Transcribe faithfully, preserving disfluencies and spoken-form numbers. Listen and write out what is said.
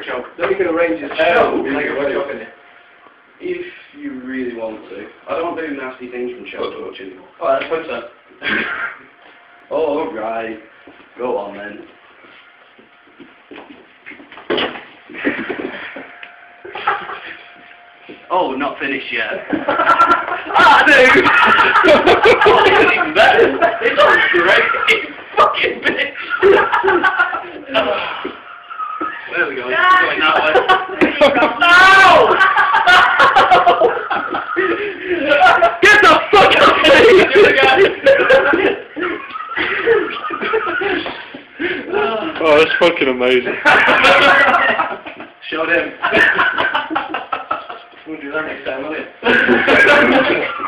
choke. Then we can arrange it. Oh, like a Choke. choke in it. If you really want to. I don't do nasty things from choke touch anymore. Oh, that's good, sir. Oh, right. Go on then. Oh, not finished yet. Ah, dude! Oh, it's even better. It's all great. You fucking bitch. There we go. It's going that way. No! Get the fuck out of Here we here! Oh, that's fucking amazing. Showed him. We'll do that next time, will you?